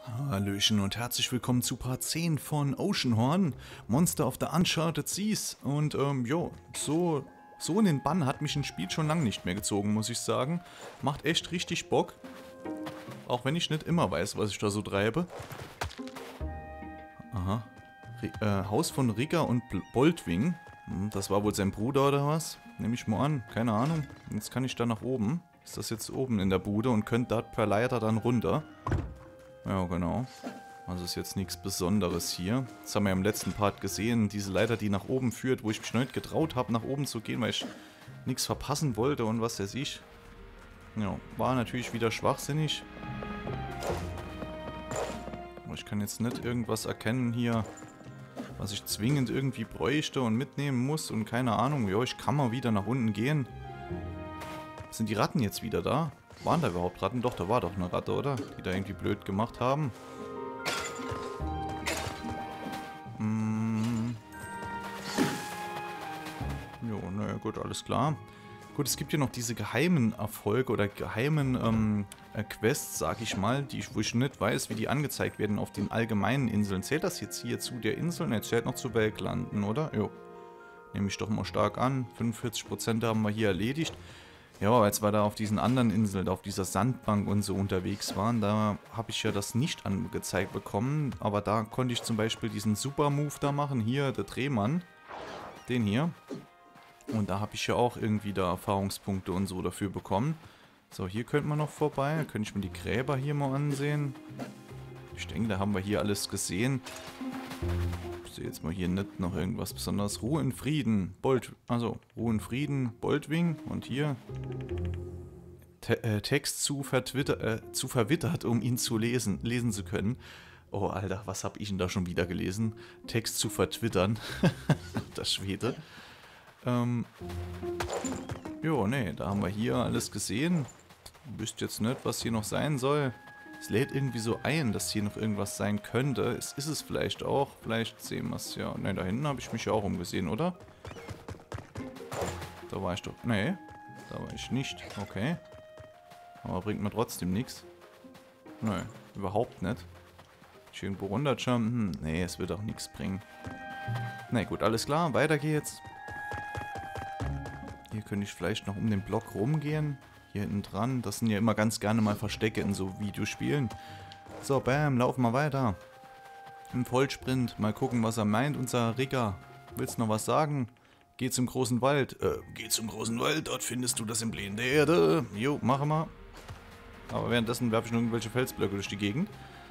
Hallöchen und herzlich willkommen zu Part 10 von Oceanhorn, Monster of the Uncharted Seas. Und jo, so in den Bann hat mich ein Spiel schon lange nicht mehr gezogen, muss ich sagen. Macht echt richtig Bock. Auch wenn ich nicht immer weiß, was ich da so treibe. Aha. Haus von Rigger und Boldwing. Das war wohl sein Bruder oder was? Nehme ich mal an, keine Ahnung. Jetzt kann ich da nach oben. Ist das jetzt oben in der Bude und könnte da per Leiter dann runter. Ja, genau. Also ist jetzt nichts Besonderes hier. Das haben wir ja im letzten Part gesehen. Diese Leiter, die nach oben führt, wo ich mich noch nicht getraut habe, nach oben zu gehen, weil ich nichts verpassen wollte und was weiß ich. Ja, war natürlich wieder schwachsinnig. Aber ich kann jetzt nicht irgendwas erkennen hier, was ich zwingend irgendwie bräuchte und mitnehmen muss und keine Ahnung. Ja, ich kann mal wieder nach unten gehen. Sind die Ratten jetzt wieder da? Waren da überhaupt Ratten? Doch, da war doch eine Ratte, oder? Die da irgendwie blöd gemacht haben. Jo, naja, gut, alles klar. Gut, es gibt ja noch diese geheimen Erfolge oder geheimen Quests, sag ich mal, wo ich nicht weiß, wie die angezeigt werden auf den allgemeinen Inseln. Zählt das jetzt hier zu der Insel? Ne, zählt noch zu Weltlanden, oder? Jo. Nehme ich doch mal stark an. 45% haben wir hier erledigt. Ja, als wir da auf diesen anderen Inseln, auf dieser Sandbank und so unterwegs waren, da habe ich ja das nicht angezeigt bekommen. Aber da konnte ich zum Beispiel diesen Super-Move da machen. Hier, der Drehmann. Den hier. Und da habe ich ja auch irgendwie da Erfahrungspunkte und so dafür bekommen. So, hier könnte man noch vorbei. Da könnte ich mir die Gräber hier mal ansehen. Ich denke, da haben wir hier alles gesehen. Ich sehe jetzt mal hier nicht noch irgendwas Besonderes. Ruhe in Frieden. Ruhe in Frieden, Boldwing. Und hier Text zu verwittert, um ihn zu lesen zu können. Oh, Alter, was habe ich denn da schon wieder gelesen? Text zu vertwittern. Das Schwede. Jo, nee, da haben wir hier alles gesehen. Wüsste jetzt nicht, was hier noch sein soll. Es lädt irgendwie so ein, dass hier noch irgendwas sein könnte. Ist es vielleicht auch. Vielleicht sehen wir es ja. Ne, da hinten habe ich mich ja auch umgesehen, oder? Da war ich doch. Nee, da war ich nicht. Okay. Aber bringt mir trotzdem nichts. Nö, überhaupt nicht. Ich irgendwo runterjumpen. Nee, es wird auch nichts bringen. Na gut, alles klar. Weiter geht's. Hier könnte ich vielleicht noch um den Block rumgehen. Hier hinten dran. Das sind ja immer ganz gerne mal Verstecke in so Videospielen. So, bam, laufen wir weiter. Im Vollsprint. Mal gucken, was er meint, unser Rigger. Willst du noch was sagen? Geh zum großen Wald. Geh zum großen Wald. Dort findest du das Emblem der Erde. Jo, machen wir. Aber währenddessen werfe ich noch irgendwelche Felsblöcke durch die Gegend.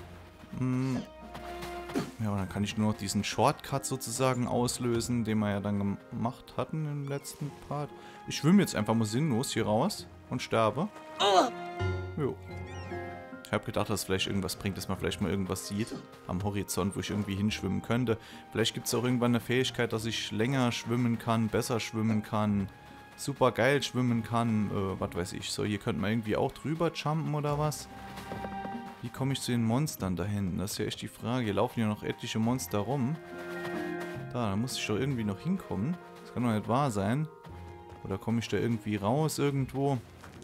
Ja, und dann kann ich nur noch diesen Shortcut sozusagen auslösen, den wir ja dann gemacht hatten im letzten Part. Ich schwimme jetzt einfach mal sinnlos hier raus und sterbe. Jo. Ich habe gedacht, dass es vielleicht irgendwas bringt, dass man vielleicht mal irgendwas sieht am Horizont, wo ich irgendwie hinschwimmen könnte. Vielleicht gibt es auch irgendwann eine Fähigkeit, dass ich länger schwimmen kann, besser schwimmen kann, super geil schwimmen kann, was weiß ich. So, hier könnte man irgendwie auch drüber jumpen oder was? Wie komme ich zu den Monstern da hinten? Das ist ja echt die Frage. Hier laufen ja noch etliche Monster rum. Da muss ich doch irgendwie noch hinkommen. Das kann doch nicht wahr sein. Oder komme ich da irgendwie raus irgendwo?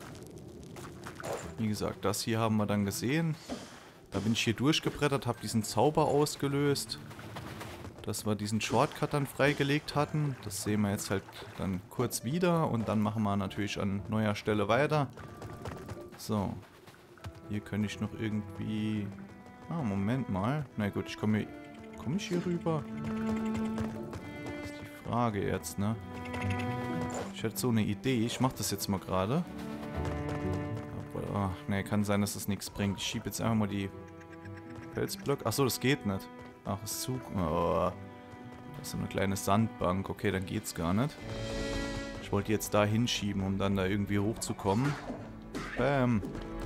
Wie gesagt, das hier haben wir dann gesehen. Da bin ich hier durchgebrettert, habe diesen Zauber ausgelöst. Dass wir diesen Shortcut dann freigelegt hatten. Das sehen wir jetzt halt dann kurz wieder. Und dann machen wir natürlich an neuer Stelle weiter. So. Hier könnte ich noch irgendwie... Ah, Moment mal. Na gut, ich komme ich hier rüber? Das ist die Frage jetzt, ne? Ich hätte so eine Idee. Ich mache das jetzt mal gerade. Ne, kann sein, dass das nichts bringt. Ich schiebe jetzt einfach mal die Felsblöcke. Achso, das geht nicht. Ach, ist zu... Oh. Das ist so eine kleine Sandbank. Okay, dann geht's gar nicht. Ich wollte jetzt da hinschieben, um dann da irgendwie hochzukommen. Bam.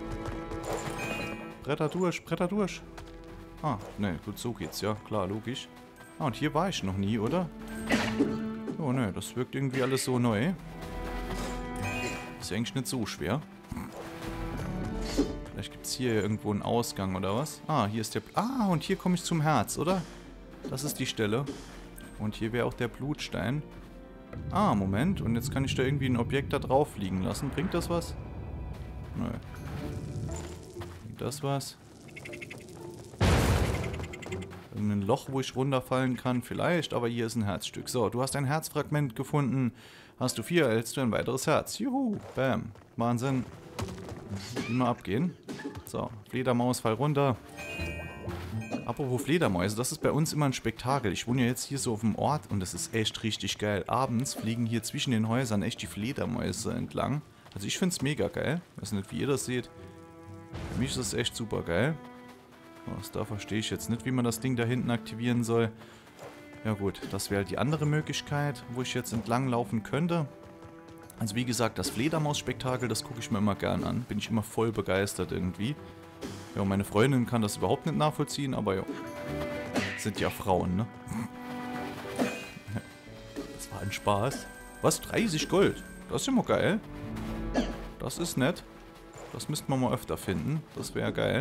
Bretter durch, Bretter durch. Ah, ne, gut, so geht's, ja, klar, logisch. Ah, und hier war ich noch nie, oder? Oh, ne, das wirkt irgendwie alles so neu. Ist ja eigentlich nicht so schwer. Vielleicht gibt's hier irgendwo einen Ausgang, oder was? Ah, hier ist der... Ah, und hier komme ich zum Herz, oder? Das ist die Stelle. Und hier wäre auch der Blutstein. Ah, Moment, und jetzt kann ich da irgendwie ein Objekt da drauf liegen lassen. Bringt das was? Nö. Das was? Irgendein Loch, wo ich runterfallen kann, vielleicht, aber hier ist ein Herzstück. So, du hast ein Herzfragment gefunden. Hast du 4, erhältst du ein weiteres Herz. Juhu, bam. Wahnsinn. Immer abgehen. So, Fledermaus, fall runter. Apropos Fledermäuse, das ist bei uns immer ein Spektakel. Ich wohne ja jetzt hier so auf dem Ort und das ist echt richtig geil. Abends fliegen hier zwischen den Häusern echt die Fledermäuse entlang. Also ich finde es mega geil. Ich weiß nicht, wie ihr das seht. Für mich ist das echt super geil. Was, da verstehe ich jetzt nicht, wie man das Ding da hinten aktivieren soll. Ja gut, das wäre halt die andere Möglichkeit, wo ich jetzt entlang laufen könnte. Also wie gesagt, das Fledermaus-Spektakel, das gucke ich mir immer gern an. Bin ich immer voll begeistert irgendwie. Ja, meine Freundin kann das überhaupt nicht nachvollziehen, aber ja, sind ja Frauen, ne? Das war ein Spaß. Was? 30 Gold? Das ist immer geil. Das ist nett. Das müssten wir mal öfter finden. Das wäre geil.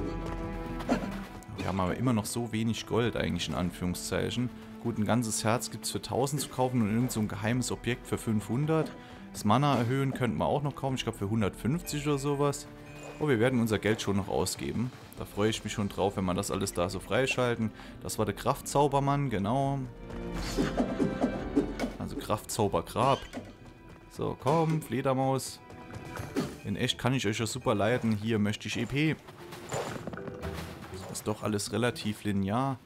Wir haben aber immer noch so wenig Gold eigentlich in Anführungszeichen. Gut, ein ganzes Herz gibt es für 1000 zu kaufen und irgend so ein geheimes Objekt für 500. Das Mana erhöhen könnten wir auch noch kaufen. Ich glaube für 150 oder sowas. Oh, wir werden unser Geld schon noch ausgeben. Da freue ich mich schon drauf, wenn wir das alles da so freischalten. Das war der Kraftzaubermann, genau. Also Kraftzaubergrab. So, komm, Fledermaus. In echt kann ich euch ja super leiten. Hier möchte ich EP. Das ist doch alles relativ linear.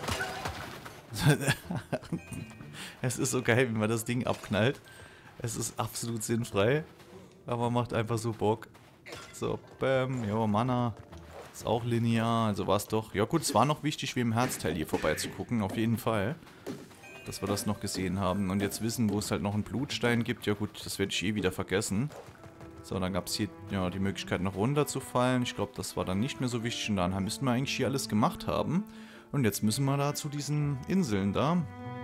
Es ist so geil, wie man das Ding abknallt. Es ist absolut sinnfrei. Aber macht einfach so Bock. So, bam, ja, Mana. Ist auch linear, also war es doch. Ja gut, es war noch wichtig, wie im Herzteil hier vorbeizugucken, auf jeden Fall. Dass wir das noch gesehen haben. Und jetzt wissen, wo es halt noch einen Blutstein gibt. Ja gut, das werde ich eh wieder vergessen. So, dann gab es hier ja die Möglichkeit noch runterzufallen. Ich glaube, das war dann nicht mehr so wichtig. Und dann müssten wir eigentlich hier alles gemacht haben. Und jetzt müssen wir da zu diesen Inseln da.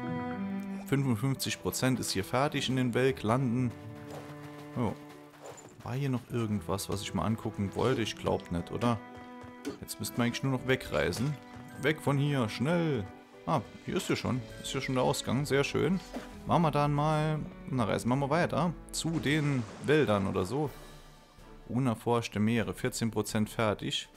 55% ist hier fertig in den Welk landen. Oh. War hier noch irgendwas, was ich mal angucken wollte? Ich glaube nicht, oder? Jetzt müssten wir eigentlich nur noch wegreisen. Weg von hier, schnell! Ah, hier ist ja schon. Ist ja schon der Ausgang, sehr schön. Machen wir dann mal... Na, reisen wir mal weiter. Zu den Wäldern oder so. Unerforschte Meere, 14% fertig.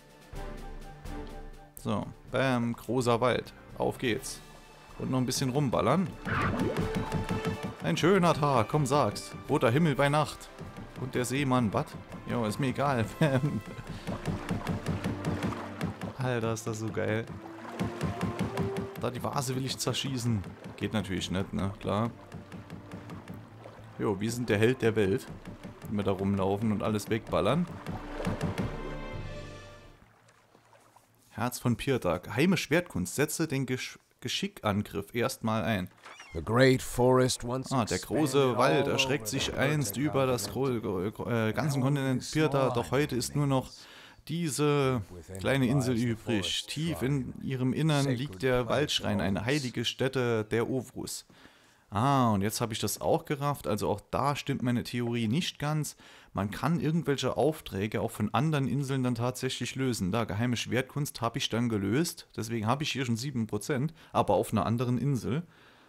So, bam, großer Wald. Auf geht's. Und noch ein bisschen rumballern. Ein schöner Tag, komm sag's. Roter Himmel bei Nacht. Und der Seemann, was? Jo, ist mir egal. Alter, ist das so geil. Da die Vase will ich zerschießen. Geht natürlich nicht, ne? Klar. Jo, wir sind der Held der Welt. Wenn wir da rumlaufen und alles wegballern. Herz von Pirta. Geheime Schwertkunst. Setze den Geschickangriff erstmal ein. Der große Wald erschreckt sich einst über das ganzen Kontinent Pirta, doch heute ist nur noch diese kleine Insel übrig. Tief in ihrem Innern liegt der Waldschrein, eine heilige Stätte der Ovrus. Ah, und jetzt habe ich das auch gerafft, also auch da stimmt meine Theorie nicht ganz. Man kann irgendwelche Aufträge auch von anderen Inseln dann tatsächlich lösen. Da, geheime Schwertkunst habe ich dann gelöst, deswegen habe ich hier schon 7%, aber auf einer anderen Insel.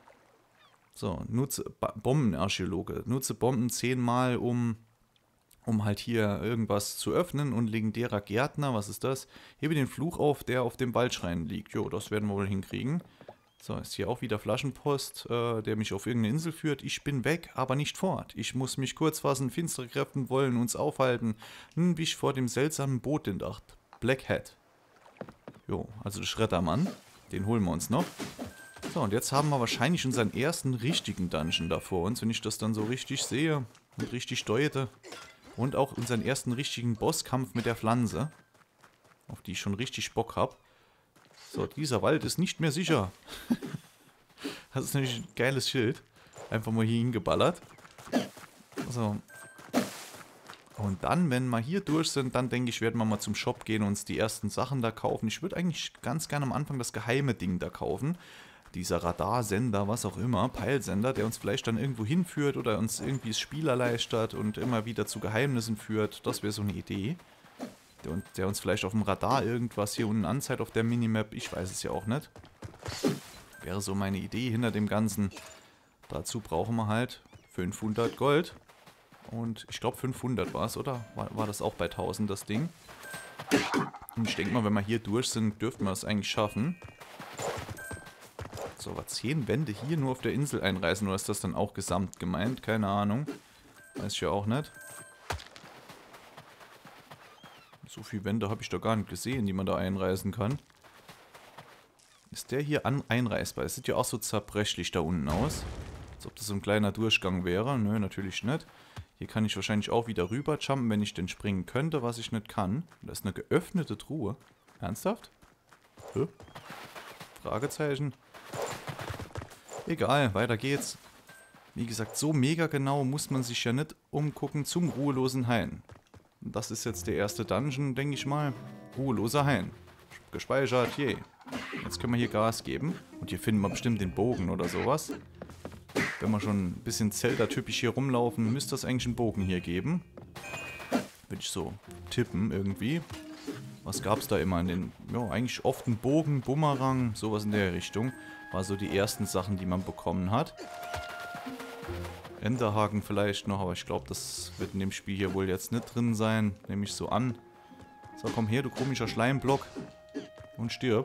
So, nutze Bombenarchäologe. Nutze Bomben 10-mal, um halt hier irgendwas zu öffnen. Und legendärer Gärtner, was ist das? Hebe den Fluch auf, der auf dem Waldschrein liegt. Jo, das werden wir wohl hinkriegen. So, ist hier auch wieder Flaschenpost, der mich auf irgendeine Insel führt. Ich bin weg, aber nicht fort. Ich muss mich kurz fassen. Finstere Kräfte wollen uns aufhalten. Nun bin ich vor dem seltsamen Boot in Acht. Black Hat. Jo, also der Schreddermann. Den holen wir uns noch. So, und jetzt haben wir wahrscheinlich unseren ersten richtigen Dungeon da vor uns, wenn ich das dann so richtig sehe und richtig deute. Und auch unseren ersten richtigen Bosskampf mit der Pflanze, auf die ich schon richtig Bock habe. So, dieser Wald ist nicht mehr sicher. Das ist natürlich ein geiles Schild. Einfach mal hier hingeballert. So. Und dann, wenn wir hier durch sind, dann denke ich, werden wir mal zum Shop gehen und uns die ersten Sachen da kaufen. Ich würde eigentlich ganz gerne am Anfang das geheime Ding da kaufen. Dieser Radarsender, was auch immer, Peilsender, der uns vielleicht dann irgendwo hinführt oder uns irgendwie das Spiel erleichtert und immer wieder zu Geheimnissen führt. Das wäre so eine Idee. Der uns vielleicht auf dem Radar irgendwas hier unten anzeigt auf der Minimap. Ich weiß es ja auch nicht. Wäre so meine Idee hinter dem Ganzen. Dazu brauchen wir halt 500 Gold. Und ich glaube 500 war es, oder? War das auch bei 1000 das Ding? Und ich denke mal, wenn wir hier durch sind, dürften wir es eigentlich schaffen. So, aber 10 Wände hier nur auf der Insel einreißen, oder ist das dann auch gesamt gemeint? Keine Ahnung. Weiß ich ja auch nicht. So viele Wände habe ich da gar nicht gesehen, die man da einreißen kann. Ist der hier einreißbar? Es sieht ja auch so zerbrechlich da unten aus. Als ob das so ein kleiner Durchgang wäre. Nö, natürlich nicht. Hier kann ich wahrscheinlich auch wieder rüber jumpen, wenn ich denn springen könnte, was ich nicht kann. Da ist eine geöffnete Truhe. Ernsthaft? Hä? Fragezeichen. Egal, weiter geht's. Wie gesagt, so mega genau muss man sich ja nicht umgucken zum ruhelosen Hain. Das ist jetzt der erste Dungeon, denke ich mal. Ruheloser Hain. Gespeichert, je. Jetzt können wir hier Gas geben. Und hier finden wir bestimmt den Bogen oder sowas. Wenn wir schon ein bisschen Zelda-typisch hier rumlaufen, müsste es eigentlich einen Bogen hier geben. Würde ich so tippen irgendwie. Was gab es da immer in den... Ja, eigentlich oft einen Bogen, Bumerang, sowas in der Richtung. War so die ersten Sachen, die man bekommen hat. Enderhaken vielleicht noch, aber ich glaube, das wird in dem Spiel hier wohl jetzt nicht drin sein. Nehme ich so an. So, komm her, du komischer Schleimblock. Und stirb.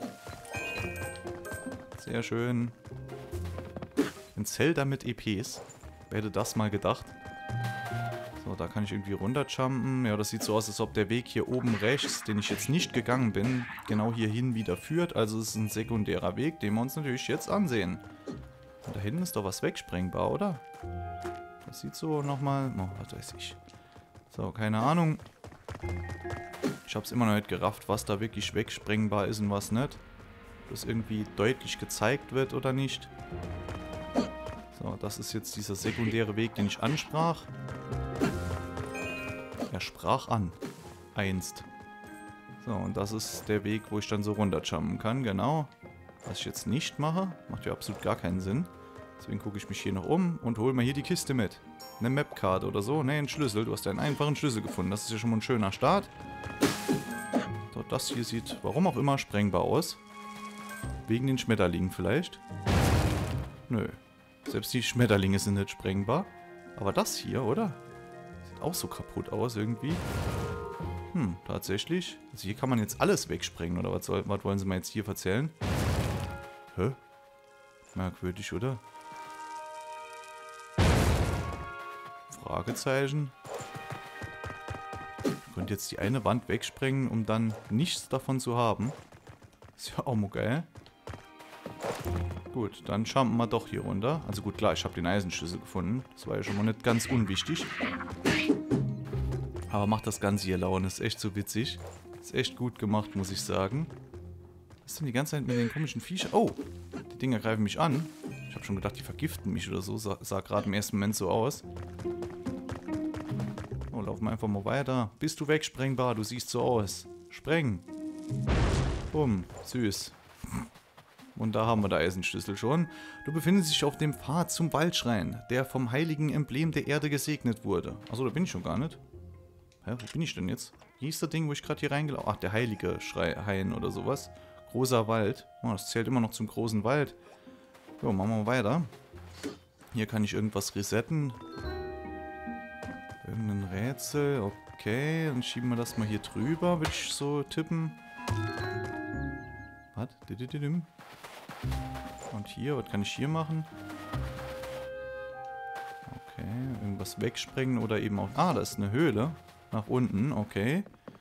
Sehr schön. Ein Zelda mit EPs. Wer hätte das mal gedacht? So, da kann ich irgendwie runterjumpen. Ja, das sieht so aus, als ob der Weg hier oben rechts, den ich jetzt nicht gegangen bin, genau hierhin wieder führt. Also es ist ein sekundärer Weg, den wir uns natürlich jetzt ansehen. Und da hinten ist doch was wegsprengbar, oder? Das sieht so nochmal... Oh, was weiß ich. So, keine Ahnung. Ich habe es immer noch nicht gerafft, was da wirklich wegsprengbar ist und was nicht. Ob das irgendwie deutlich gezeigt wird oder nicht. So, das ist jetzt dieser sekundäre Weg, den ich ansprach. Er sprach an. Einst. So, und das ist der Weg, wo ich dann so runterjumpen kann, genau. Was ich jetzt nicht mache, macht ja absolut gar keinen Sinn. Deswegen gucke ich mich hier noch um und hole mir hier die Kiste mit. Eine Mapkarte oder so. Ne, einen Schlüssel. Du hast einen einfachen Schlüssel gefunden. Das ist ja schon mal ein schöner Start. So, das hier sieht, warum auch immer, sprengbar aus. Wegen den Schmetterlingen vielleicht. Nö. Selbst die Schmetterlinge sind nicht sprengbar. Aber das hier, oder? Sieht auch so kaputt aus irgendwie. Tatsächlich. Also hier kann man jetzt alles wegsprengen, oder was wollen sie mir jetzt hier erzählen? Hä? Merkwürdig, oder? Fragezeichen. Ich könnte jetzt die eine Wand wegsprengen, um dann nichts davon zu haben. Ist ja auch mal geil. Gut, dann jumpen wir doch hier runter. Also gut, klar, ich habe den Eisenschlüssel gefunden. Das war ja schon mal nicht ganz unwichtig. Aber macht das Ganze hier Laune. Ist echt so witzig. Ist echt gut gemacht, muss ich sagen. Was ist denn die ganze Zeit mit den komischen Viechern? Oh, die Dinger greifen mich an. Ich habe schon gedacht, die vergiften mich oder so. Sah gerade im ersten Moment so aus. Oh, laufen wir einfach mal weiter. Bist du wegsprengbar? Du siehst so aus. Spreng. Bumm, süß. Und da haben wir den Eisenschlüssel schon. Du befindest dich auf dem Pfad zum Waldschrein, der vom heiligen Emblem der Erde gesegnet wurde. Achso, da bin ich schon gar nicht. Hä, wo bin ich denn jetzt? Wie hieß das Ding, wo ich gerade hier reingelaufen bin? Ach, der heilige Hain oder sowas. Großer Wald. Oh, das zählt immer noch zum großen Wald. So, machen wir mal weiter. Hier kann ich irgendwas resetten. Irgendein Rätsel. Okay, dann schieben wir das mal hier drüber, würde ich so tippen. Was? Und hier, was kann ich hier machen? Okay, irgendwas wegsprengen oder eben auch... Ah, da ist eine Höhle. Nach unten, okay.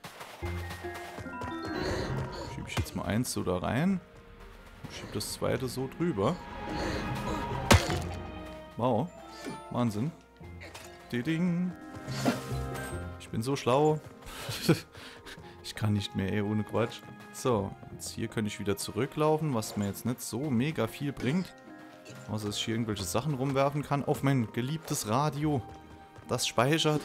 Schiebe ich jetzt mal eins so da rein. Schiebe das zweite so drüber. Wow. Wahnsinn. Ding. Ich bin so schlau. Ich kann nicht mehr, ey, ohne Quatsch. So, jetzt hier könnte ich wieder zurücklaufen, was mir jetzt nicht so mega viel bringt. Außer dass ich hier irgendwelche Sachen rumwerfen kann. Auf mein geliebtes Radio. Das speichert.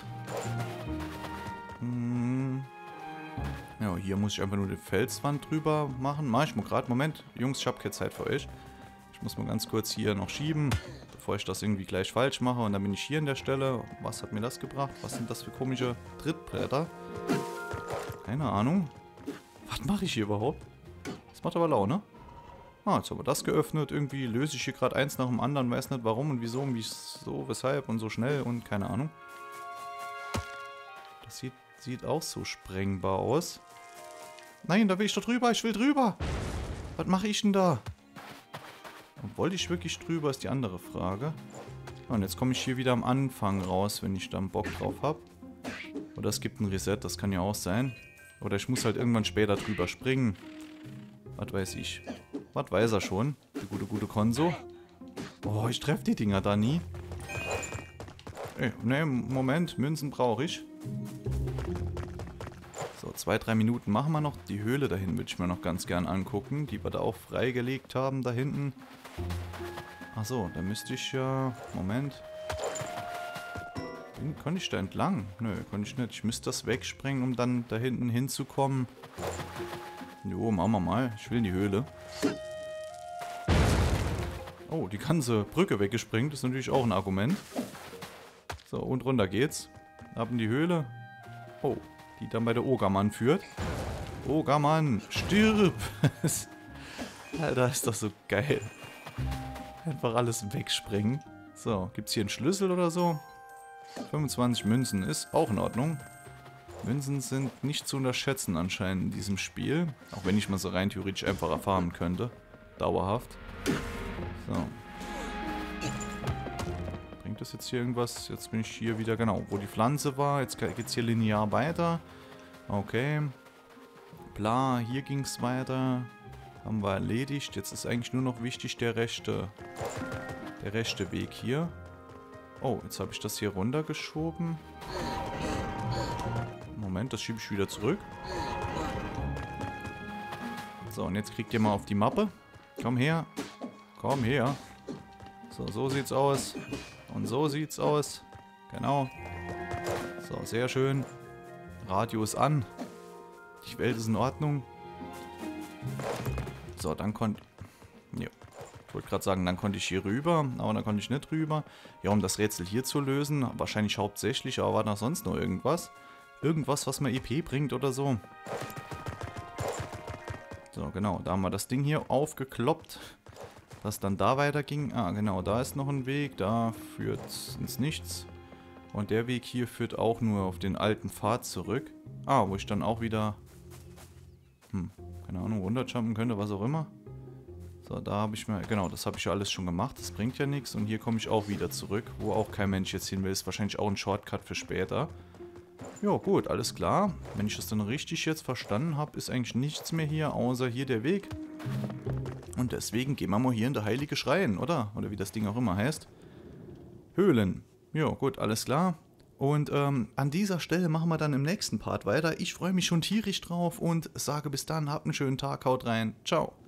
Ja, hier muss ich einfach nur die Felswand drüber machen. Mach ich mal gerade. Moment, Jungs, ich habe keine Zeit für euch. Ich muss mal ganz kurz hier noch schieben, bevor ich das irgendwie gleich falsch mache. Und dann bin ich hier an der Stelle. Was hat mir das gebracht? Was sind das für komische Trittbretter? Keine Ahnung. Was mache ich hier überhaupt? Das macht aber Laune. Ah, jetzt haben wir das geöffnet. Irgendwie löse ich hier gerade eins nach dem anderen. Weiß nicht warum und wieso und wieso, weshalb und so schnell und keine Ahnung. Das sieht auch so sprengbar aus. Nein, da will ich doch drüber. Ich will drüber. Was mache ich denn da? Und wollte ich wirklich drüber, ist die andere Frage. Und jetzt komme ich hier wieder am Anfang raus, wenn ich da einen Bock drauf habe. Oder es gibt ein Reset, das kann ja auch sein. Oder ich muss halt irgendwann später drüber springen. Was weiß ich. Was weiß er schon? Die gute Konso. Oh, ich treffe die Dinger da nie. Ey, ne, Moment, Münzen brauche ich. So, 2-3 Minuten machen wir noch. Die Höhle dahin würde ich mir noch ganz gern angucken, die wir da auch freigelegt haben, da hinten. Achso, da müsste ich ja... Moment. Konnte ich da entlang? Nö, konnte ich nicht. Ich müsste das wegsprengen, um dann da hinten hinzukommen. Jo, machen wir mal. Ich will in die Höhle. Oh, die ganze Brücke weggesprengt. Das ist natürlich auch ein Argument. So, und runter geht's. Ab in die Höhle. Oh, die dann bei der Ogermann führt. Ogermann, stirb! Alter, ist doch so geil. Einfach alles wegsprengen. So, gibt's hier einen Schlüssel oder so? 25 Münzen ist auch in Ordnung. Münzen sind nicht zu unterschätzen anscheinend in diesem Spiel. Auch wenn ich mal so rein theoretisch einfacher farmen könnte. Dauerhaft. So. Bringt das jetzt hier irgendwas? Jetzt bin ich hier wieder, genau, wo die Pflanze war. Jetzt geht's hier linear weiter. Okay. Bla, hier ging's weiter. Haben wir erledigt. Jetzt ist eigentlich nur noch wichtig der rechte Weg hier. Oh, jetzt habe ich das hier runtergeschoben. Moment, das schiebe ich wieder zurück. So, und jetzt kriegt ihr mal auf die Mappe. Komm her. Komm her. So, so sieht's aus. Und so sieht's aus. Genau. So, sehr schön. Radio ist an. Die Welt ist in Ordnung. So, dann konnte... Ja. Ich wollte gerade sagen, dann konnte ich hier rüber, aber dann konnte ich nicht rüber. Ja, um das Rätsel hier zu lösen, wahrscheinlich hauptsächlich, aber war da sonst noch irgendwas? Irgendwas, was mir EP bringt oder so. So, genau, da haben wir das Ding hier aufgekloppt, das dann da weiterging. Ah, genau, da ist noch ein Weg, da führt ins Nichts. Und der Weg hier führt auch nur auf den alten Pfad zurück. Ah, wo ich dann auch wieder, keine Ahnung, runterjumpen könnte, was auch immer. So, da habe ich mir, genau, das habe ich ja alles schon gemacht, das bringt ja nichts. Und hier komme ich auch wieder zurück, wo auch kein Mensch jetzt hin will. Ist wahrscheinlich auch ein Shortcut für später. Ja, gut, alles klar. Wenn ich das dann richtig jetzt verstanden habe, ist eigentlich nichts mehr hier, außer hier der Weg. Und deswegen gehen wir mal hier in der Heilige Schrein, oder? Oder wie das Ding auch immer heißt. Höhlen. Ja, gut, alles klar. Und an dieser Stelle machen wir dann im nächsten Part weiter. Ich freue mich schon tierisch drauf und sage bis dann, habt einen schönen Tag, haut rein. Ciao.